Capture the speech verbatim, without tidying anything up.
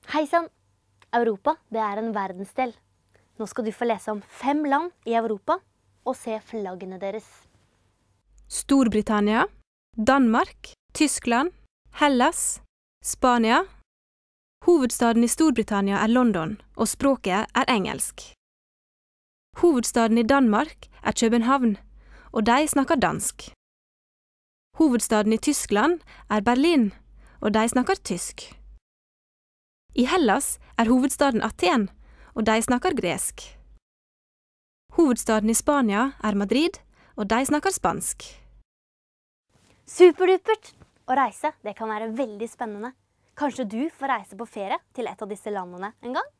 Hei sann! Europa, det er en verdensdel. Nå skal du få lese om fem land i Europa og se flaggene deres. Storbritannia, Danmark, Tyskland, Hellas, Spania. Hovedstaden i Storbritannia er London, og språket er engelsk. Hovedstaden i Danmark er København, og de snakker dansk. Hovedstaden i Tyskland er Berlin, og de snakker tysk. I Hellas er hovedstaden Aten, og de snakker gresk. Hovedstaden i Spania er Madrid, og de snakker spansk. Superdupert! Å reise, det kan være veldig spennende. Kanskje du får reise på ferie til et av disse landene en gang?